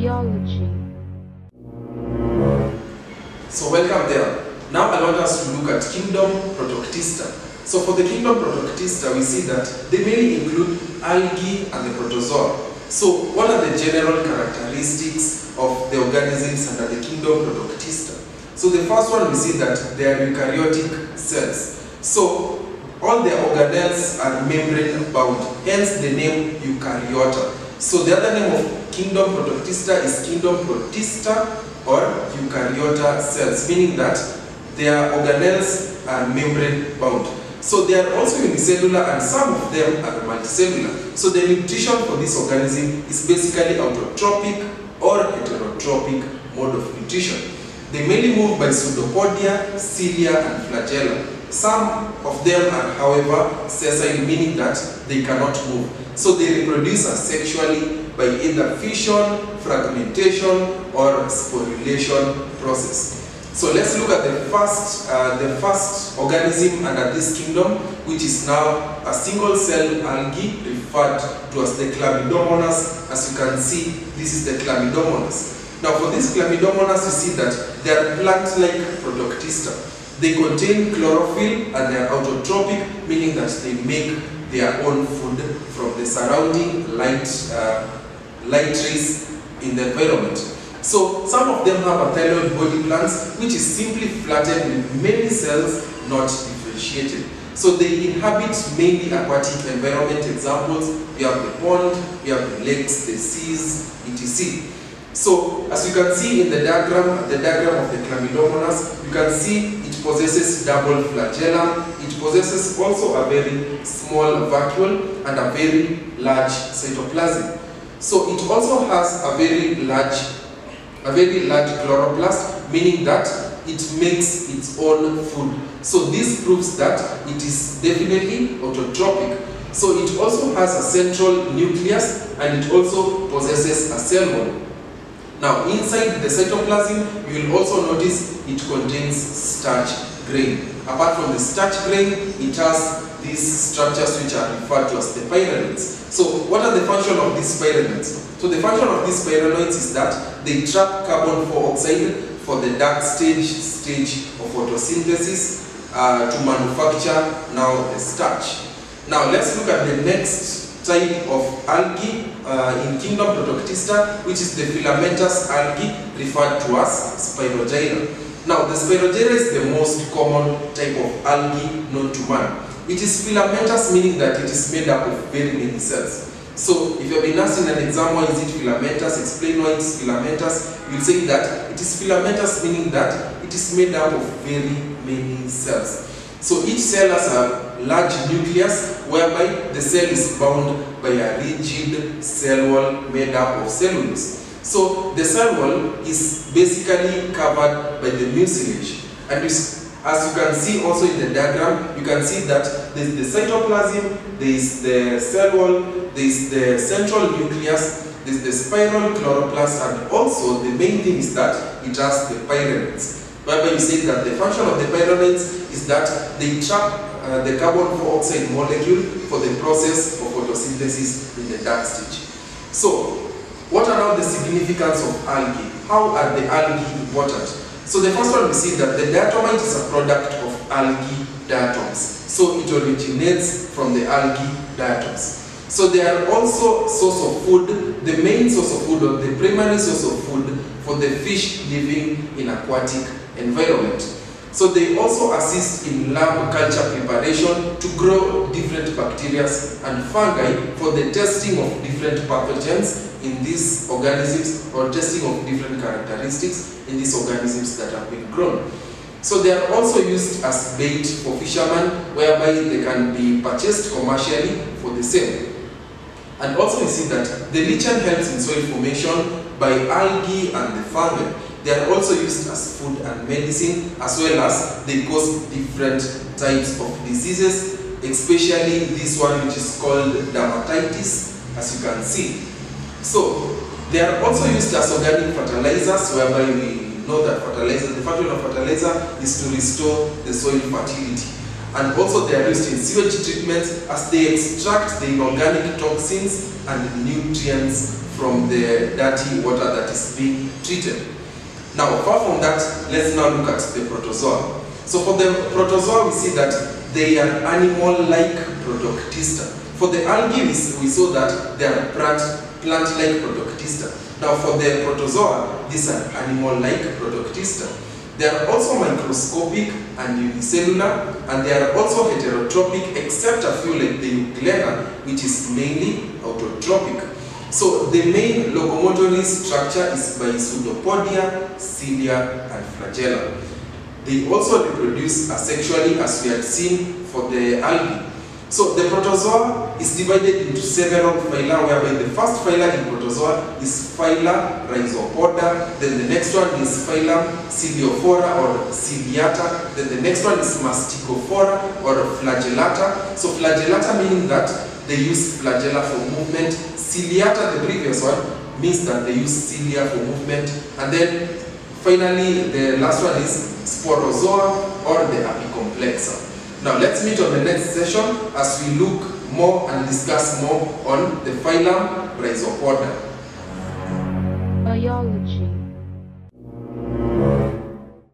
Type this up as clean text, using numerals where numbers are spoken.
Biology. So welcome there. Now I want us to look at kingdom Protoctista. So for the kingdom Protoctista, we see that they mainly include algae and the protozoa. So what are the general characteristics of the organisms under the kingdom Protoctista? So the first one, we see that they are eukaryotic cells. So all their organelles are membrane bound, hence the name eukaryota. So the other name of kingdom Protoctista is kingdom Protista or eukaryota cells, meaning that their organelles are membrane bound. So they are also unicellular and some of them are multicellular. So the nutrition for this organism is basically autotrophic or heterotropic mode of nutrition. They mainly move by pseudopodia, cilia and flagella. Some of them are, however, sessile, meaning that they cannot move. So they reproduce asexually by either fission, fragmentation or sporulation process. So let's look at the first organism under this kingdom, which is now a single cell algae referred to as the Chlamydomonas. As you can see, this is the Chlamydomonas. Now for this Chlamydomonas, you see that they are plant-like Protoctista. They contain chlorophyll and they are autotrophic, meaning that they make their own food from the surrounding light rays in the environment. So some of them have a thyroid body plants, which is simply flattened with many cells not differentiated. So they inhabit mainly aquatic environment. Examples, we have the pond, we have the lakes, the seas, etc. So as you can see in the diagram of the Chlamydomonas, you can see it possesses double flagellum. It possesses also a very small vacuole and a very large cytoplasm. So it also has a very large chloroplast, meaning that it makes its own food. So this proves that it is definitely autotrophic. So it also has a central nucleus and it also possesses a cell wall. Now inside the cytoplasm, you will also notice it contains starch grain. Apart from the starch grain, it has these structures which are referred to as the pyrenoids. So what are the function of these pyrenoids? So the function of these pyrenoids is that they trap carbon dioxide for the dark stage of photosynthesis to manufacture now the starch. Now let's look at the next type of algae in kingdom Protoctista, which is the filamentous algae referred to as Spirogyra. Now the Spirogyra is the most common type of algae known to man. It is filamentous, meaning that it is made up of very many cells. So if you have been asked in an exam, why is it filamentous, explain why it is filamentous, you will say that it is filamentous, meaning that it is made up of very many cells. So each cell has a large nucleus whereby the cell is bound by a rigid cell wall made up of cellulose. So the cell wall is basically covered by the mucilage. And as you can see also in the diagram, you can see that there is the cytoplasm, there is the cell wall, there is the central nucleus, there is the spiral chloroplast, and also the main thing is that it has the pyrenoids. Whereby you say that the function of the pyrenoids is that they trap the carbon dioxide molecule for the process of photosynthesis in the dark stage. So, what are now the significance of algae? How are the algae important? So the first one, we see that the diatomite is a product of algae diatoms. So it originates from the algae diatoms. So they are also source of food, the main source of food or the primary source of food for the fish living in aquatic environment. So they also assist in lab culture preparation to grow different bacteria and fungi for the testing of different pathogens in these organisms or testing of different characteristics in these organisms that have been grown. So they are also used as bait for fishermen, whereby they can be purchased commercially for the same. And also we see that the lichen helps in soil formation by algae and the fungi. They are also used as food and medicine, as well as they cause different types of diseases, especially this one which is called dermatitis, as you can see. So they are also used as organic fertilizers, whereby we know that the function of fertilizer is to restore the soil fertility. And also they are used in sewage treatment as they extract the inorganic toxins and nutrients from the dirty water that is being treated. Now, apart from that, let's now look at the protozoa. So for the protozoa, we see that they are animal-like Protoctista. For the algae, we saw that they are plant-like Protoctista. Now for the protozoa, these are animal-like Protoctista. They are also microscopic and unicellular, and they are also heterotrophic, except a few like the Euglena, which is mainly autotrophic. So the main locomotory structure is by pseudopodia, cilia, and flagella. They also reproduce asexually, as we had seen for the algae. So the protozoa is divided into several phyla, whereby the first phyla in protozoa is phyla Rhizopoda, then the next one is phylum Ciliophora or Ciliata, then the next one is Masticophora or Flagellata. So Flagellata meaning that they use flagella for movement. Ciliata, the previous one, means that they use cilia for movement. And then finally, the last one is Sporozoa or the Apicomplexa. Now let's meet on the next session as we look more and discuss more on the phylum Rhizopoda. Biology.